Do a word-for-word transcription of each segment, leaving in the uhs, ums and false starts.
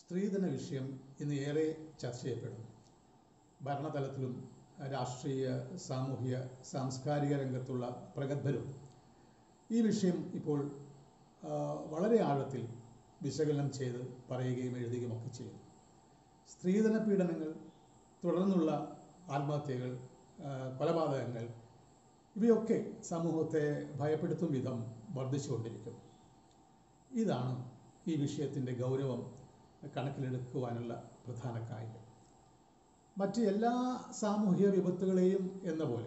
സ്ത്രീധന വിഷയം ഇന്ന് ഏറെ ചർച്ച ചെയ്യപ്പെടുന്നു. ഭരണതലത്തിലും രാഷ്ട്രീയ, സാമൂഹിക, സാംസ്കാരിക രംഗത്തുള്ള പ്രഗത്ഭരും ഈ വിഷയം ഇപ്പോൾ വളരെ ആഴത്തിൽ വിശകലനം ചെയ്ത് പറയുകയും എഴുതുകയും ഒക്കെ ചെയ്തു. സ്ത്രീധന പീഡനങ്ങൾ, തുടർന്നുള്ള ആത്മഹത്യകൾ, കൊലപാതകങ്ങൾ ഇവയൊക്കെ സമൂഹത്തെ ഭയപ്പെടുത്തും വിധം വർദ്ധിച്ചുകൊണ്ടിരിക്കുന്നു. ഇതാണ് ഈ വിഷയത്തിൻ്റെ ഗൗരവം കണക്കിലെടുക്കുവാനുള്ള പ്രധാന കാര്യം. മറ്റ് എല്ലാ സാമൂഹിക വിപത്തുകളെയും എന്ന പോലെ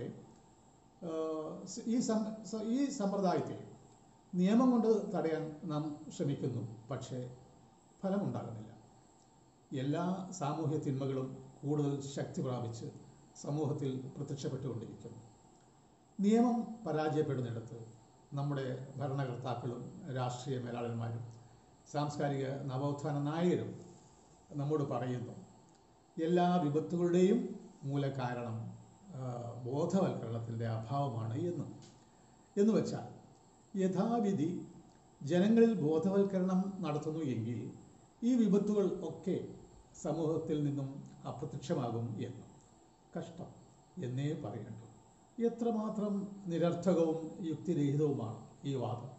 ഈ ഈ സമ്പ്രദായത്തെ നിയമം കൊണ്ട് തടയാൻ നാം ശ്രമിക്കുന്നു. പക്ഷേ ഫലമുണ്ടാകുന്നില്ല. എല്ലാ സാമൂഹ്യ തിന്മകളും കൂടുതൽ ശക്തി പ്രാപിച്ച് സമൂഹത്തിൽ പ്രത്യക്ഷപ്പെട്ടുകൊണ്ടിരിക്കുന്നു. നിയമം പരാജയപ്പെടുന്നിടത്ത് നമ്മുടെ ഭരണകർത്താക്കളും രാഷ്ട്രീയ മേലാളന്മാരും സാംസ്കാരിക നവോത്ഥാന നായകരും നമ്മോട് പറയുന്നു, എല്ലാ വിപത്തുകളുടെയും മൂലകാരണം ബോധവൽക്കരണത്തിൻ്റെ അഭാവമാണ് എന്ന് എന്ന് വെച്ചാൽ യഥാവിധി ജനങ്ങളിൽ ബോധവൽക്കരണം നടത്തുന്നു എങ്കിൽ ഈ വിപത്തുകൾ ഒക്കെ സമൂഹത്തിൽ നിന്നും അപ്രത്യക്ഷമാകും എന്ന്. കഷ്ടം എന്നേ പറയേണ്ടു. എത്രമാത്രം നിരർത്ഥകവും യുക്തിരഹിതവുമാണ് ഈ വാദം.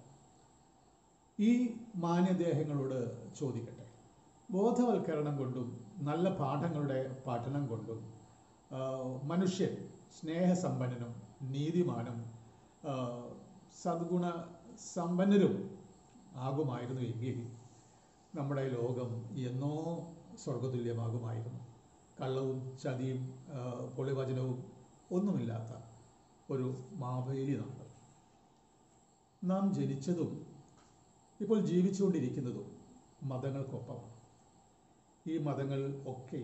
ഈ മാന്യദേഹങ്ങളോട് ചോദിക്കട്ടെ, ബോധവൽക്കരണം കൊണ്ടും നല്ല പാഠങ്ങളുടെ പഠനം കൊണ്ടും മനുഷ്യൻ സ്നേഹസമ്പന്നനും നീതിമാനും സദ്ഗുണ സമ്പന്നരും ആകുമായിരുന്നു എങ്കിൽ നമ്മുടെ ലോകം എന്നോ സ്വർഗതുല്യമാകുമായിരുന്നു. കള്ളവും ചതിയും പൊളിവചനവും ഒന്നുമില്ലാത്ത ഒരു മാവേലി നാട്. നാം ജനിച്ചതും ഇപ്പോൾ ജീവിച്ചുകൊണ്ടിരിക്കുന്നതും മതങ്ങൾക്കൊപ്പമാണ്. ഈ മതങ്ങൾ ഒക്കെ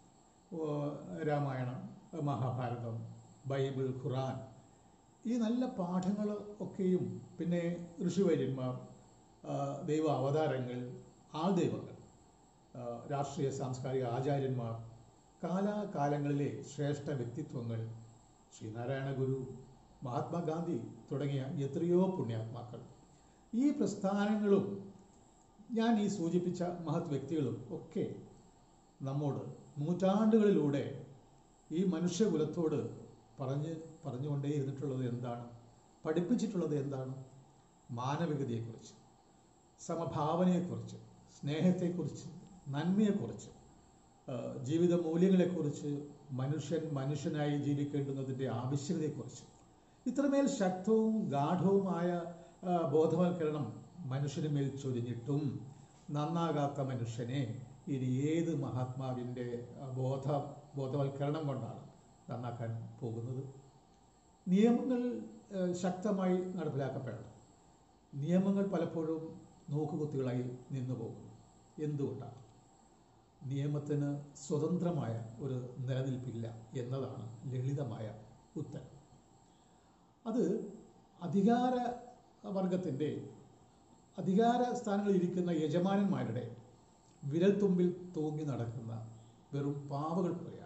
രാമായണം, മഹാഭാരതം, ബൈബിൾ, ഖുറാൻ, ഈ നല്ല പാഠങ്ങൾ ഒക്കെയും പിന്നെ ഋഷിവര്യന്മാർ, ദൈവ അവതാരങ്ങൾ, ആൾദൈവങ്ങൾ, രാഷ്ട്രീയ സാംസ്കാരിക ആചാര്യന്മാർ, കാലാകാലങ്ങളിലെ ശ്രേഷ്ഠ വ്യക്തിത്വങ്ങൾ, ശ്രീനാരായണ ഗുരു, മഹാത്മാഗാന്ധി തുടങ്ങിയ എത്രയോ പുണ്യാത്മാക്കൾ, ഈ പ്രസ്ഥാനങ്ങളും ഞാൻ ഈ സൂചിപ്പിച്ച മഹത് വ്യക്തികളും ഒക്കെ നമ്മോട് നൂറ്റാണ്ടുകളിലൂടെ ഈ മനുഷ്യകുലത്തോട് പറഞ്ഞ് പറഞ്ഞുകൊണ്ടേയിരുന്നിട്ടുള്ളത് എന്താണ്? പഠിപ്പിച്ചിട്ടുള്ളത് എന്താണ്? മാനവികതയെക്കുറിച്ച്, സമഭാവനയെക്കുറിച്ച്, സ്നേഹത്തെക്കുറിച്ച്, നന്മയെക്കുറിച്ച്, ജീവിത മൂല്യങ്ങളെക്കുറിച്ച്, മനുഷ്യൻ മനുഷ്യനായി ജീവിക്കേണ്ടുന്നതിൻ്റെ ആവശ്യകതയെക്കുറിച്ച് ഇത്രമേൽ ശക്തവും ഗാഠവുമായ ബോധവൽക്കരണം മനുഷ്യന് മേൽ ചൊരിഞ്ഞിട്ടും നന്നാകാത്ത മനുഷ്യനെ ഇനി ഏത് മഹാത്മാവിൻ്റെ ബോധ ബോധവൽക്കരണം കൊണ്ടാണ് നന്നാക്കാൻ പോകുന്നത്? നിയമങ്ങൾ ശക്തമായി നടപ്പിലാക്കപ്പെടണം. നിയമങ്ങൾ പലപ്പോഴും നോക്കുകുത്തികളായി നിന്നു പോകുന്നു. എന്തുകൊണ്ടാണ്? നിയമത്തിന് സ്വതന്ത്രമായ ഒരു നിലനിൽപ്പില്ല എന്നതാണ് ലളിതമായ ഉത്തരം. അത് അധികാര വർഗത്തിൻ്റെ, അധികാര സ്ഥാനങ്ങളിൽ ഇരിക്കുന്ന യജമാനന്മാരുടെ വിരൽത്തുമ്പിൽ തൂങ്ങി നടക്കുന്ന വെറും പാവകൾ പോലെയാണ്.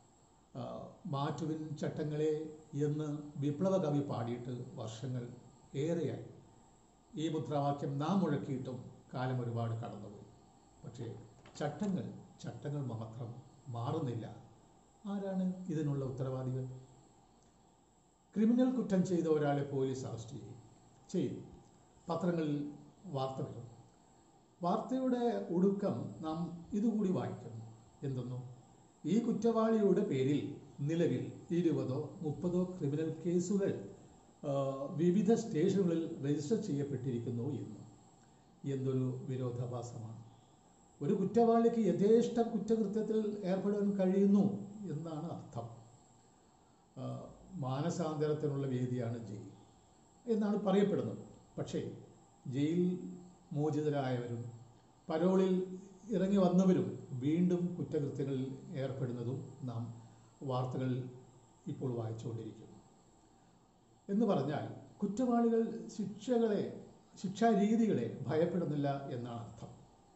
മാറ്റുവിൻ ചട്ടങ്ങളെ എന്ന് വിപ്ലവ കവി പാടിയിട്ട് വർഷങ്ങൾ ഏറെയായി. ഈ മുദ്രാവാക്യം നാം മുഴക്കിയിട്ടും കാലം ഒരുപാട് കടന്നുപോയി. പക്ഷേ ചട്ടങ്ങൾ ചട്ടങ്ങൾ മാത്രം മാറുന്നില്ല. ആരാണ് ഇതിനുള്ള ഉത്തരവാദികൾ? ക്രിമിനൽ കുറ്റം ചെയ്ത ഒരാളെ പോലീസ് അറസ്റ്റ് ചെയ്യും ചെയ്യും പത്രങ്ങളിൽ വാർത്ത വരും. വാർത്തയുടെ ഒടുക്കം നാം ഇതുകൂടി വായിക്കുന്നു. എന്തെന്നോ, ഈ കുറ്റവാളിയുടെ പേരിൽ നിലവിൽ ഇരുപതോ മുപ്പതോ ക്രിമിനൽ കേസുകൾ വിവിധ സ്റ്റേഷനുകളിൽ രജിസ്റ്റർ ചെയ്യപ്പെട്ടിരിക്കുന്നു എന്ന്. എന്തൊരു വിരോധാഭാസമാണ്! ഒരു കുറ്റവാളിക്ക് യഥേഷ്ട കുറ്റകൃത്യത്തിൽ ഏർപ്പെടാൻ കഴിയുന്നു എന്നാണ് അർത്ഥം. മാനസാന്തരത്തിനുള്ള വേദിയാണ് ജയിൽ എന്നാണ് പറയപ്പെടുന്നത്. പക്ഷേ ജയിൽ മോചിതരായവരും പരോളിൽ ഇറങ്ങി വന്നവരും വീണ്ടും കുറ്റകൃത്യങ്ങളിൽ ഏർപ്പെടുന്നതും നാം വാർത്തകളിൽ ഇപ്പോൾ വായിച്ചുകൊണ്ടിരിക്കുന്നു. എന്ന് പറഞ്ഞാൽ കുറ്റവാളികൾ ശിക്ഷകളെ ശിക്ഷാരീതികളെ ഭയപ്പെടുന്നില്ല എന്നാണ് അർത്ഥം.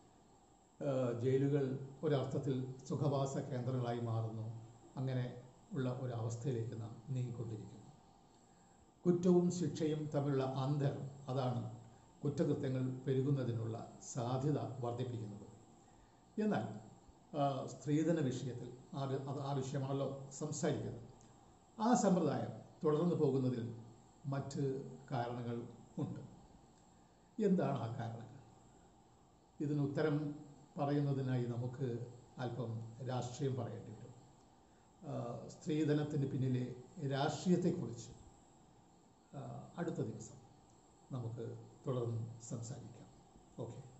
ജയിലുകൾ ഒരർത്ഥത്തിൽ സുഖവാസ കേന്ദ്രങ്ങളായി മാറുന്നു. അങ്ങനെ ഉള്ള ഒരവസ്ഥയിലേക്ക് നാം നീങ്ങിക്കൊണ്ടിരിക്കുന്നു. കുറ്റവും ശിക്ഷയും തമ്മിലുള്ള അന്തരം, അതാണ് കുറ്റകൃത്യങ്ങൾ പെരുകുന്നതിനുള്ള സാധ്യത വർദ്ധിപ്പിക്കുന്നത്. എന്നാൽ ആ, സ്ത്രീധന വിഷയത്തിൽ ആ വി- അത് ആ വിഷയമാണല്ലോ സംസാരിക്കുന്നത്. ആ സമ്പ്രദായം തുടർന്നു പോകുന്നതിൽ മറ്റ് കാരണങ്ങൾ ഉണ്ട്. എന്താണ് ആ കാരണങ്ങൾ? ഇതിന് ഉത്തരം പറയുന്നതിനായി നമുക്ക് അല്പം രാഷ്ട്രീയം പറയേണ്ടി വരും. ആ, സ്ത്രീധനത്തിന് പിന്നിലെ രാഷ്ട്രീയത്തെക്കുറിച്ച് ആ, അടുത്ത ദിവസം നമുക്ക് തുടർന്ന് സംസാരിക്കാം. ഓക്കെ.